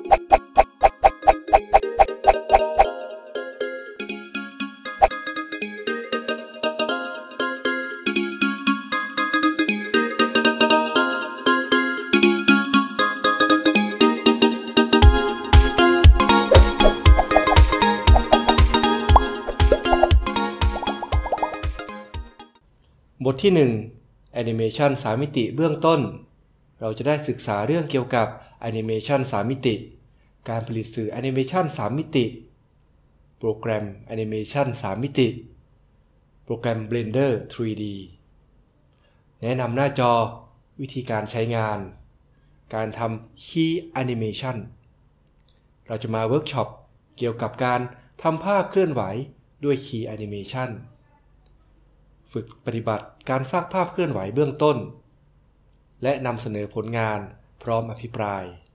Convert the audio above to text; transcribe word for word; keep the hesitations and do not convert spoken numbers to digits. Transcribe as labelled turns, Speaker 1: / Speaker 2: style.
Speaker 1: บทที่หนึ่ง Animation สามมิติเบื้องต้นเราจะได้ศึกษาเรื่องเกี่ยวกับ Animation สามมิติการผลิตสื่อ Animation สามมิติโปรแกรม Animation สามมิติโปรแกรม Blender ทรี ดี แนะนำหน้าจอวิธีการใช้งานการทำ Key Animation เราจะมาเวิร์กช็อปเกี่ยวกับการทำภาพเคลื่อนไหวด้วย Key Animationฝึกปฏิบัติการสร้างภาพเคลื่อนไหวเบื้องต้นและนำเสนอผลงานพร้อมอภิปราย